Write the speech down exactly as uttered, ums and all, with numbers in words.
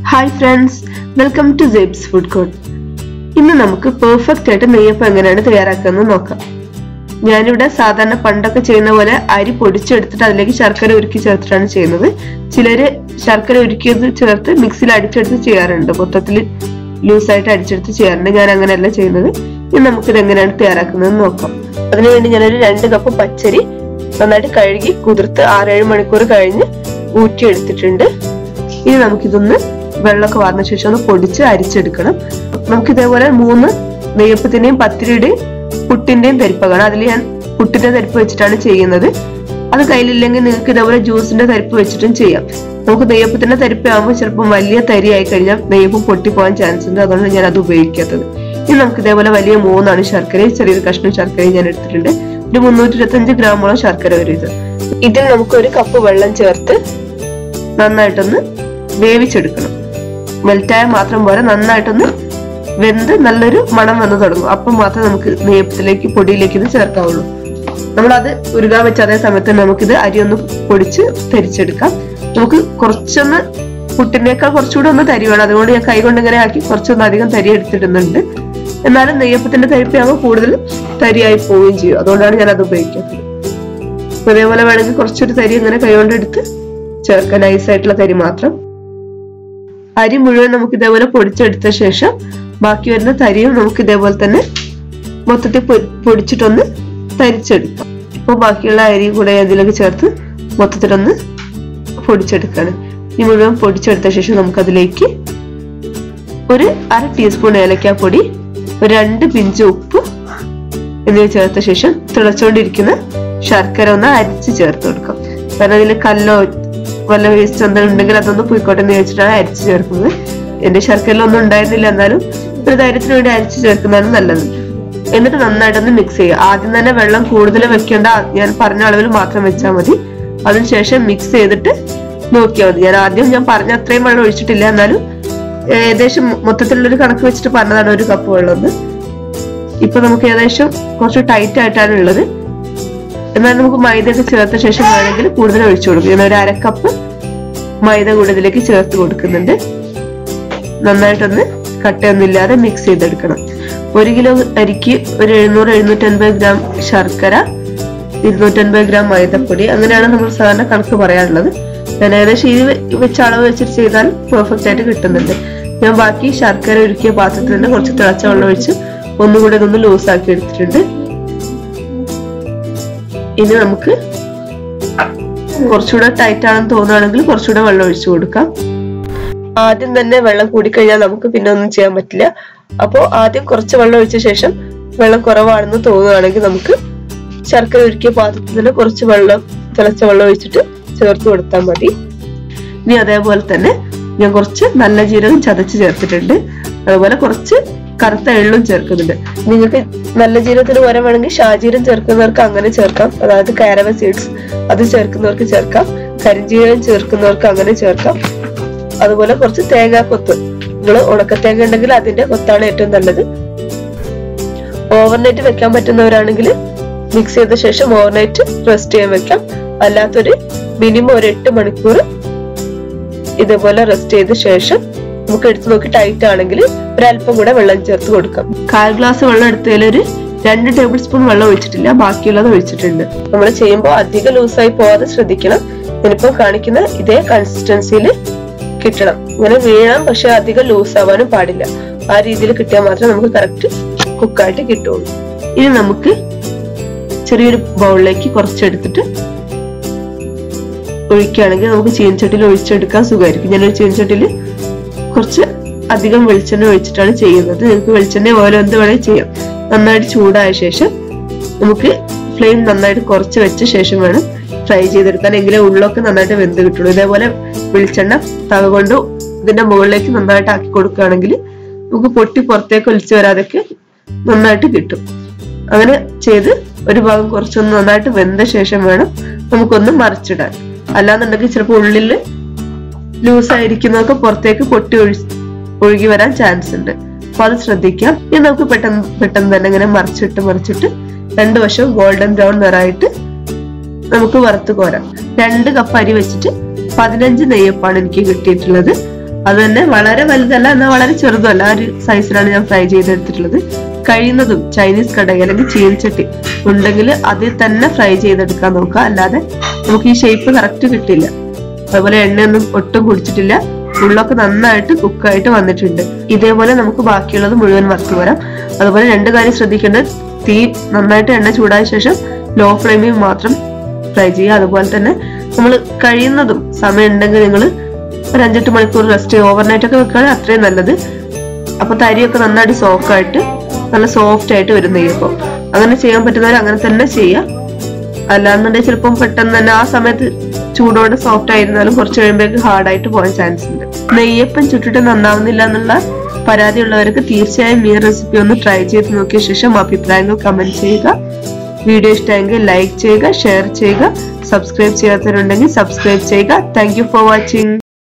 Hi friends, welcome to Seb's food court. ഇന്ന് നമുക്ക് perfect ആയിട്ട് നെയ്യപ്പം എങ്ങനെയാണ് തയ്യാറാക്കുന്നത് നോക്കാം. ഞാനിവിടെ സാധാരണ പണ്ടൊക്കെ ചെയ്യുന്ന പോലെ അരി പൊടിച്ചെടുത്തിട്ട് അതിലേക്ക് ശർക്കര ഉരുക്കി ചേർത്തിട്ടാണ് ചെയ്യുന്നത്. ചിലര് ശർക്കര ഉരുക്കിയത് ചേർത്ത് മിക്സിയിൽ അടിച്ചെടുത്ത് ചെയ്യാറുണ്ട്, മൊത്തത്തിൽ ലൂസായിട്ട് അടിച്ചെടുത്ത് ചെയ്യാറുണ്ട്. ഞാൻ അങ്ങനെയല്ല ചെയ്യുന്നത്. ഇനി നമുക്കിത് എങ്ങനെയാണ് തയ്യാറാക്കുന്നത് നോക്കാം. അതിനുവേണ്ടി ഞാനൊരു രണ്ട് കപ്പ് പച്ചരി നന്നായിട്ട് കഴുകി കുതിർത്ത് ആറേഴ് മണിക്കൂർ കഴിഞ്ഞ് ഊറ്റിയെടുത്തിട്ടുണ്ട്. ഇനി നമുക്കിതൊന്ന് വെള്ളമൊക്കെ വാർന്ന ശേഷം ഒന്ന് പൊടിച്ച് അരിച്ചെടുക്കണം. നമുക്ക് ഇതേപോലെ മൂന്ന് നെയ്യപ്പത്തിന്റെയും പത്തിരിയുടെയും പുട്ടിന്റെയും തരിപ്പകാണ്. അതിൽ ഞാൻ പുട്ടിന്റെ തരിപ്പ് വെച്ചിട്ടാണ് ചെയ്യുന്നത്. അത് കയ്യിലില്ലെങ്കിൽ നിങ്ങൾക്ക് ഇതേപോലെ ജ്യൂസിന്റെ തരിപ്പ് വെച്ചിട്ടും ചെയ്യാം. നമുക്ക് നെയ്യപ്പത്തിന്റെ തരിപ്പാകുമ്പോൾ ചിലപ്പോൾ വലിയ തരി ആയി കഴിഞ്ഞാൽ നെയ്യപ്പം പൊട്ടിപ്പോകാൻ ചാൻസ് ഉണ്ട്. അതുകൊണ്ട് ഞാൻ അത് ഉപയോഗിക്കാത്തത്. ഇനി നമുക്ക് ഇതേപോലെ വലിയ മൂന്നാണ് ശർക്കര, ചെറിയൊരു കഷ്ണം ശർക്കരയും ഞാൻ എടുത്തിട്ടുണ്ട്. ഒരു മുന്നൂറ്റി ഇരുപത്തി അഞ്ച് ഗ്രാമോളം ശർക്കര വരും ഇത്. ഇതിൽ നമുക്ക് ഒരു കപ്പ് വെള്ളം ചേർത്ത് നന്നായിട്ടൊന്ന് വേവിച്ചെടുക്കണം. മെൽറ്റായ മാത്രം പോലെ നന്നായിട്ടൊന്ന് വെന്ത് നല്ലൊരു മണം വന്ന് തുടങ്ങും. അപ്പം മാത്രമേ നമുക്ക് നെയ്യപ്പത്തിലേക്ക് പൊടിയിലേക്ക് ഇത് ചേർക്കാവുള്ളൂ. നമ്മളത് ഉരുകാൻ വെച്ച അതേ സമയത്ത് നമുക്കിത് അരി ഒന്ന് പൊടിച്ച് തരിച്ചെടുക്കാം. നമുക്ക് കുറച്ചൊന്ന് പുട്ടിനേക്കാൾ കുറച്ചുകൂടെ ഒന്ന് തരി വേണം. അതുകൊണ്ട് ഞാൻ കൈ കൊണ്ട് ഇങ്ങനെ ആക്കി കുറച്ചൊന്ന് അധികം തരി എടുത്തിടുന്നുണ്ട്. എന്നാലും നെയ്യപ്പത്തിന്റെ തരിപ്പാകുമ്പോൾ കൂടുതൽ തരിയായി പോവുകയും ചെയ്യും. അതുകൊണ്ടാണ് ഞാൻ അത് ഉപയോഗിക്കാത്തത്. അതേപോലെ വേണമെങ്കിൽ കുറച്ചൊരു തരി ഇങ്ങനെ കൈ കൊണ്ട് എടുത്ത് ചേർക്കാം, നൈസായിട്ടുള്ള തരി മാത്രം. അരി മുഴുവൻ നമുക്ക് ഇതേപോലെ പൊടിച്ചെടുത്ത ശേഷം ബാക്കി വരുന്ന തരിയും നമുക്ക് ഇതേപോലെ തന്നെ മൊത്തത്തിൽ പൊടിച്ചിട്ടൊന്ന് തരിച്ചെടുക്കാം. ഇപ്പൊ ബാക്കിയുള്ള അരി കൂടെ അതിലേക്ക് ചേർത്ത് മൊത്തത്തിലൊന്ന് പൊടിച്ചെടുക്കാണ്. ഈ മുഴുവൻ പൊടിച്ചെടുത്ത ശേഷം നമുക്ക് അതിലേക്ക് ഒരു അര ടീസ്പൂൺ ഏലക്കാപ്പൊടി, ഒരു രണ്ട് പിഞ്ച് ഉപ്പ് എന്നിവ ചേർത്ത ശേഷം തിളച്ചുകൊണ്ടിരിക്കുന്ന ശർക്കര ഒന്ന് അരിച്ച് ചേർത്ത് കൊടുക്കാം. കാരണം അതിൽ കല്ലോ വല്ല വേസ്റ്റ് എന്തെങ്കിലും ഉണ്ടെങ്കിൽ അതൊന്ന് പോയിക്കോട്ടെ എന്ന് വെച്ചിട്ടാണ് അരിച്ച് ചേർക്കുന്നത്. എന്റെ ശർക്കരയിലൊന്നും ഉണ്ടായിരുന്നില്ല, എന്നാലും ഒരു ധൈര്യത്തിന് വേണ്ടി അരിച്ച് ചേർക്കുന്നതാണ് നല്ലത്. എന്നിട്ട് നന്നായിട്ടൊന്ന് മിക്സ് ചെയ്യുക. ആദ്യം തന്നെ വെള്ളം കൂടുതൽ വെക്കേണ്ട, ഞാൻ പറഞ്ഞ അളവിൽ മാത്രം വെച്ചാൽ മതി. അതിനുശേഷം മിക്സ് ചെയ്തിട്ട് നോക്കിയാൽ മതി. ഞാൻ ആദ്യം ഞാൻ പറഞ്ഞ അത്രയും വെള്ളം ഒഴിച്ചിട്ടില്ല, എന്നാലും ഏകദേശം മൊത്തത്തിലുള്ളൊരു കണക്ക് വെച്ചിട്ട് പറഞ്ഞതാണ് ഒരു കപ്പ് വെള്ളം എന്ന്. ഇപ്പൊ നമുക്ക് ഏകദേശം കുറച്ച് ടൈറ്റ് ആയിട്ടാണ് ഉള്ളത്. എന്നാൽ നമുക്ക് മൈദയൊക്കെ ചേർത്ത ശേഷം വേണമെങ്കിൽ കൂടുതൽ ഒഴിച്ചു കൊടുക്കും. ഞാൻ ഒരു അരക്കപ്പ് മൈദ കൂടെ ഇതിലേക്ക് ചേർത്ത് കൊടുക്കുന്നുണ്ട്. നന്നായിട്ടൊന്ന് കട്ടയൊന്നുമില്ലാതെ മിക്സ് ചെയ്തെടുക്കണം. ഒരു കിലോ അരിക്ക് ഒരു എഴുന്നൂറ് എഴുന്നൂറ്റി അൻപത് ഗ്രാം ശർക്കര, ഇരുന്നൂറ്റി അൻപത് ഗ്രാം മൈദപ്പൊടി, അങ്ങനെയാണ് നമ്മൾ സാധാരണ കണക്ക് പറയാനുള്ളത്. ഞാൻ ഏകദേശം ഈ വെച്ച അളവ് വെച്ചിട്ട് ചെയ്താൽ പെർഫെക്റ്റ് ആയിട്ട് കിട്ടുന്നുണ്ട്. ഞാൻ ബാക്കി ശർക്കര ഒരുക്കിയ പാത്രത്തിൽ നിന്ന് കുറച്ച് തിളച്ച വെള്ളം ഒഴിച്ച് ഒന്നുകൂടെ ഇതൊന്ന് ലൂസാക്കി എടുത്തിട്ടുണ്ട്. ഇനി നമുക്ക് കുറച്ചുകൂടെ ടൈറ്റ് ആണെന്ന് തോന്നുകയാണെങ്കിൽ കുറച്ചുകൂടെ വെള്ളം ഒഴിച്ചു കൊടുക്കാം. ആദ്യം തന്നെ വെള്ളം കൂടിക്കഴിഞ്ഞാൽ നമുക്ക് പിന്നെ ഒന്നും ചെയ്യാൻ പറ്റില്ല. അപ്പോൾ ആദ്യം കുറച്ച് വെള്ളം ഒഴിച്ച ശേഷം വെള്ളം കുറവാണെന്ന് തോന്നുകയാണെങ്കിൽ നമുക്ക് ശർക്കര ഒരുക്കിയ പാത്രത്തിൽ നിന്ന് കുറച്ച് വെള്ളം തിളച്ച വെള്ളം ഒഴിച്ചിട്ട് ചേർത്ത് കൊടുത്താൽ മതി. ഇനി അതേപോലെ തന്നെ ഞാൻ കുറച്ച് നല്ല ജീരകം ചതച്ച് ചേർത്തിട്ടുണ്ട്. അതുപോലെ കുറച്ച് കറുത്ത എള്ളും ചേർക്കുന്നുണ്ട്. നിങ്ങൾക്ക് നല്ല ജീരകത്തിന് പകരം വേണമെങ്കിൽ ഷാജീരം ചേർക്കുന്നവർക്ക് അങ്ങനെ ചേർക്കാം, അതായത് കാരവ സീഡ്സ് അത് ചേർക്കുന്നവർക്ക് ചേർക്കാം. കരിഞ്ജീരകം ചേർക്കുന്നവർക്ക് അങ്ങനെ ചേർക്കാം. അതുപോലെ കുറച്ച് തേങ്ങാക്കൊത്ത്, നിങ്ങൾ ഉണക്കത്തേങ്ങ ഉണ്ടെങ്കിൽ അതിന്റെ കൊത്താണ് ഏറ്റവും നല്ലത്. ഓവർനൈറ്റ് വെക്കാൻ പറ്റുന്നവരാണെങ്കിൽ മിക്സ് ചെയ്ത ശേഷം ഓവർനൈറ്റ് റെസ്റ്റ് ചെയ്യാൻ വെക്കാം. അല്ലാത്തൊരു മിനിമം ഒരു എട്ട് മണിക്കൂർ ഇതേപോലെ റെസ്റ്റ് ചെയ്ത ശേഷം നമുക്ക് എടുത്തു നോക്കി ടൈറ്റ് ആണെങ്കിൽ ഒരല്പം കൂടെ വെള്ളം ചേർത്ത് കൊടുക്കാം. കാൽ ഗ്ലാസ് വെള്ളം എടുത്തതിൽ ഒരു രണ്ട് ടേബിൾ സ്പൂൺ വെള്ളം ഒഴിച്ചിട്ടില്ല, ബാക്കിയുള്ളത് ഒഴിച്ചിട്ടുണ്ട്. നമ്മൾ ചെയ്യുമ്പോൾ അധികം ലൂസായി പോവാതെ ശ്രദ്ധിക്കണം. ഞാനിപ്പോ കാണിക്കുന്ന ഇതേ കൺസിസ്റ്റൻസിയിൽ കിട്ടണം. ഇങ്ങനെ വീഴാം, പക്ഷെ അധികം ലൂസ് ആവാനും പാടില്ല. ആ രീതിയിൽ കിട്ടിയാൽ മാത്രമേ നമുക്ക് കറക്റ്റ് കുക്കായിട്ട് കിട്ടുള്ളൂ. ഇനി നമുക്ക് ചെറിയൊരു ബൗളിലേക്ക് കുറച്ചെടുത്തിട്ട് ഒഴിക്കുകയാണെങ്കിൽ നമുക്ക് ചീനച്ചട്ടിയിൽ ഒഴിച്ചെടുക്കാൻ സുഖമായിരിക്കും. ഞാനൊരു ചീനച്ചട്ടിയിൽ കുറച്ച് അധികം വെളിച്ചെണ്ണ ഒഴിച്ചിട്ടാണ് ചെയ്യുന്നത്. നിങ്ങൾക്ക് വെളിച്ചെണ്ണ ഓരോ എന്ത് വേണമെങ്കിൽ ചെയ്യാം. നന്നായിട്ട് ചൂടായ ശേഷം നമുക്ക് ഫ്ലെയിം നന്നായിട്ട് കുറച്ച് വെച്ച ശേഷം വേണം ഫ്രൈ ചെയ്തെടുക്കാൻ, എങ്കിലേ ഉള്ളൊക്കെ നന്നായിട്ട് വെന്ത് കിട്ടുള്ളൂ. ഇതേപോലെ വെളിച്ചെണ്ണ തവ കൊണ്ട് ഇതിന്റെ മുകളിലേക്ക് നന്നായിട്ട് ആക്കി കൊടുക്കുകയാണെങ്കിൽ നമുക്ക് പൊട്ടി പുറത്തേക്ക് ഒലിച്ചു വരാതൊക്കെ നന്നായിട്ട് കിട്ടും. അങ്ങനെ ചെയ്ത് ഒരു ഭാഗം കുറച്ചൊന്ന് നന്നായിട്ട് വെന്ത ശേഷം വേണം നമുക്കൊന്ന് മറിച്ചിടാൻ. അല്ലാന്നുണ്ടെങ്കിൽ ചിലപ്പോൾ ഉള്ളിൽ ലൂസായിരിക്കുന്നതൊക്കെ പുറത്തേക്ക് പൊട്ടി ഒഴി ഒഴുകി വരാൻ ചാൻസ് ഉണ്ട്. അപ്പൊ അത് ശ്രദ്ധിക്കാം. ഇനി നമുക്ക് പെട്ടെന്ന് പെട്ടെന്ന് തന്നെ ഇങ്ങനെ മറിച്ചിട്ട് മറിച്ചിട്ട് രണ്ടു വശവും ഗോൾഡൻ ബ്രൗൺ നിറായിട്ട് നമുക്ക് വറുത്ത് കോരാം. രണ്ട് കപ്പ് അരി വെച്ചിട്ട് പതിനഞ്ച് നെയ്യപ്പാണ് എനിക്ക് കിട്ടിയിട്ടുള്ളത്. അത് തന്നെ വളരെ വലുതല്ല എന്നാൽ വളരെ ചെറുതല്ല, ആ ഒരു സൈസിലാണ് ഞാൻ ഫ്രൈ ചെയ്തെടുത്തിട്ടുള്ളത്. കഴിയുന്നതും ചൈനീസ് കടായി അല്ലെങ്കിൽ ചീനച്ചട്ടി ഉണ്ടെങ്കിൽ അതിൽ തന്നെ ഫ്രൈ ചെയ്തെടുക്കാൻ നോക്കുക, അല്ലാതെ നമുക്ക് ഈ ഷേപ്പ് കറക്റ്റ് കിട്ടില്ല. അതുപോലെ എണ്ണയൊന്നും ഒട്ടും കുടിച്ചിട്ടില്ല, ഉള്ളൊക്കെ നന്നായിട്ട് കുക്കായിട്ട് വന്നിട്ടുണ്ട്. ഇതേപോലെ നമുക്ക് ബാക്കിയുള്ളത് മുഴുവൻ വറുത്ത് വരാം. അതുപോലെ രണ്ട് കാര്യം ശ്രദ്ധിക്കേണ്ടത്, തീ നന്നായിട്ട് എണ്ണ ചൂടായ ശേഷം ലോ ഫ്ലെയിമിൽ മാത്രം ഫ്രൈ ചെയ്യുക. അതുപോലെ തന്നെ നമ്മൾ കഴിയുന്നതും സമയം ഉണ്ടെങ്കിൽ നിങ്ങൾ ഒരു അഞ്ചെട്ട് മണിക്കൂർ റെസ്റ്റ് ഓവർനൈറ്റ് ഒക്കെ വെക്കുകയാണെങ്കിൽ അത്രയും നല്ലത്. അപ്പൊ തരിയൊക്കെ നന്നായിട്ട് സോഫ്റ്റ് ആയിട്ട് നല്ല സോഫ്റ്റ് ആയിട്ട് വരും നെയ്യപ്പം. അങ്ങനെ ചെയ്യാൻ പറ്റുന്നവർ അങ്ങനെ തന്നെ ചെയ്യാം. അല്ലാന്നുണ്ടെങ്കിൽ ചിലപ്പം പെട്ടെന്ന് തന്നെ ആ സമയത്ത് ചൂടോടെ സോഫ്റ്റ് ആയിരുന്നാലും കുറച്ച് കഴിയുമ്പോഴേക്ക് ഹാർഡായിട്ട് പോകാൻ ചാൻസ് ഉണ്ട്. നെയ്യപ്പം ചുട്ടിട്ട് നന്നാവുന്നില്ല എന്നുള്ള പരാതിയുള്ളവർക്ക് തീർച്ചയായും ഈ റെസിപ്പി ഒന്ന് ട്രൈ ചെയ്ത് നോക്കിയ ശേഷം അഭിപ്രായങ്ങൾ കമന്റ് ചെയ്യുക. വീഡിയോ ഇഷ്ടമെങ്കിൽ ലൈക്ക് ചെയ്യുക, ഷെയർ ചെയ്യുക. സബ്സ്ക്രൈബ് ചെയ്യാത്തവരുണ്ടെങ്കിൽ സബ്സ്ക്രൈബ് ചെയ്യുക. Thank you for watching.